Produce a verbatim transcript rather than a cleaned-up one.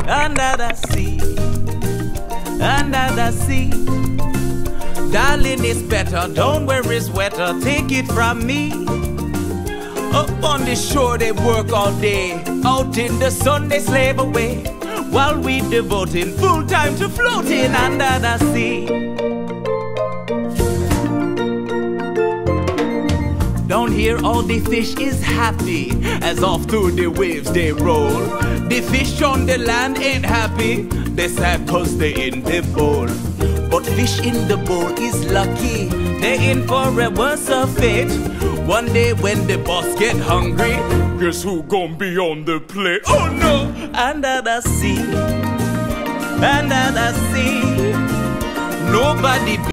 under the sea, under the sea. Darling, it's better, don't worry, sweater, take it from me. Up on the shore they work all day, out in the sun they slave away, while we devoting full time to floating under the sea. Down here all the fish is happy, as off through the waves they roll. The fish on the land ain't happy, they sad cause they in the bowl. But fish in the bowl is lucky, they in for a worse of fate. One day when the boss get hungry, guess who gon' be on the plate? Oh no! Under the sea, under the sea, nobody